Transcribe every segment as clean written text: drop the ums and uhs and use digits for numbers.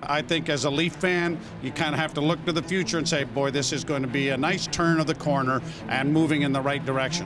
I think as a Leaf fan, you kind of have to look to the future and say, boy, this is going to be a nice turn of the corner and moving in the right direction.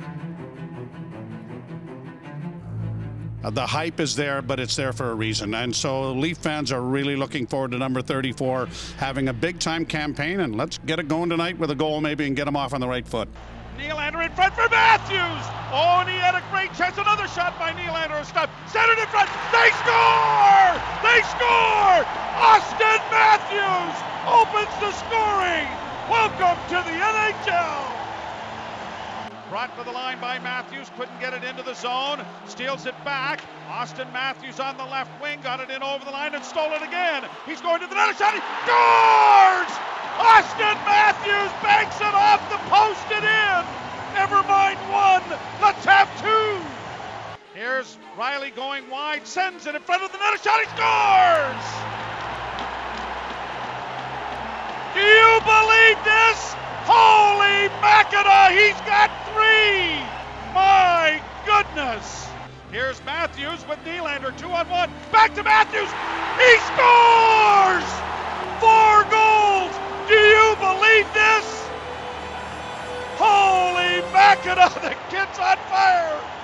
The hype is there, but it's there for a reason. And so Leaf fans are really looking forward to number 34 having a big-time campaign, and let's get it going tonight with a goal maybe and get them off on the right foot. Nylander in front for Matthews. Oh, and he had a great chance. Another shot by Nylander. Stop. Centered in front. They score! They score! Auston Matthews opens the scoring. Welcome to the NHL. Brought to the line by Matthews, couldn't get it into the zone, steals it back. Auston Matthews on the left wing, got it in over the line and stole it again. He's going to the net, shot, he scores! Auston Matthews banks it off the post and in. Never mind one, let's have two. Here's Riley going wide, sends it in front of the net, shot, he scores! Do you believe this? Holy Mackinac, he's got three! My goodness! Here's Matthews with Nylander, 2-on-1. Back to Matthews! He scores! 4 goals! Do you believe this? Holy Mackinac, the kid's on fire!